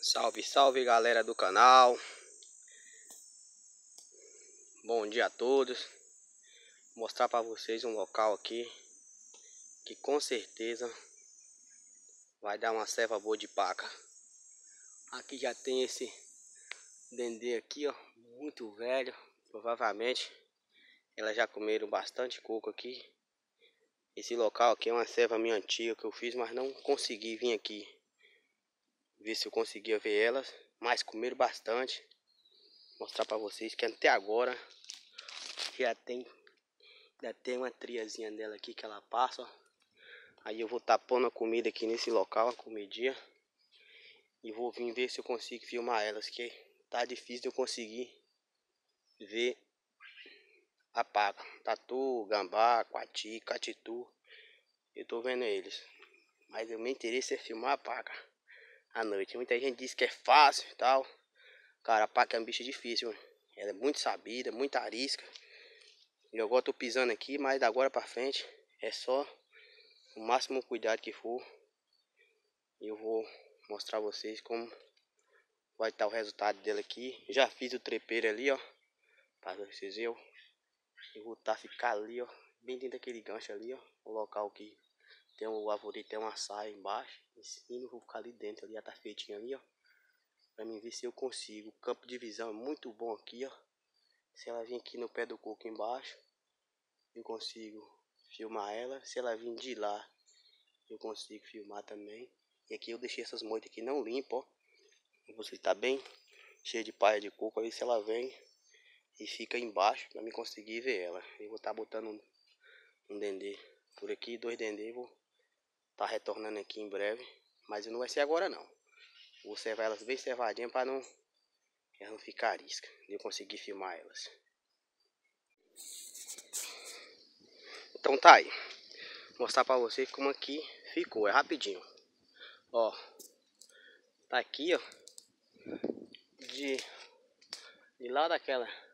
Salve, salve galera do canal. Bom dia a todos. Vou mostrar para vocês um local aqui que com certeza vai dar uma ceva boa de paca. Aqui já tem esse dendê aqui, ó, muito velho. Provavelmente elas já comeram bastante coco aqui. Esse local aqui é uma ceva minha antiga que eu fiz, mas não consegui vir aqui ver se eu conseguia ver elas, mas comeram bastante. Vou mostrar para vocês que até agora já tem uma triazinha dela aqui que ela passa, ó. Aí eu vou estar pondo a comida aqui nesse local, a comidinha, e vou vir ver se eu consigo filmar elas, que tá difícil de eu conseguir ver a paca. Tatu, gambá, coati, catitu, eu tô vendo eles, mas o meu interesse é filmar a paca à noite. Muita gente diz que é fácil e tal. Cara, a paca é um bicho difícil, mano. Ela é muito sabida, muita arisca. E agora eu tô pisando aqui, mas da agora pra frente é só o máximo cuidado que for. E eu vou mostrar a vocês como vai estar o resultado dela aqui. Já fiz o trepeiro ali, ó, para vocês verem. Eu vou ficar ali, ó, bem dentro daquele gancho ali, ó, o local que tem o arvoredo, tem uma saia embaixo, em cima. Eu vou ficar ali dentro, ali já tá feitinho ali, ó, para mim ver se eu consigo. O campo de visão é muito bom aqui, ó. Se ela vir aqui no pé do coco embaixo, eu consigo filmar ela. Se ela vir de lá, eu consigo filmar também. E aqui eu deixei essas moitas aqui não limpas, ó. Você tá bem cheio de palha de coco. Aí se ela vem e fica embaixo, para mim conseguir ver ela. Eu vou estar botando um dendê por aqui, 2 dendê. Vou estar retornando aqui em breve, mas não vai ser agora não. Vou servar elas bem servadinhas para elas não ficar arisca, e eu conseguir filmar elas. Então tá aí, vou mostrar para vocês como aqui ficou, é rapidinho. Ó, tá aqui, ó, de lá daquela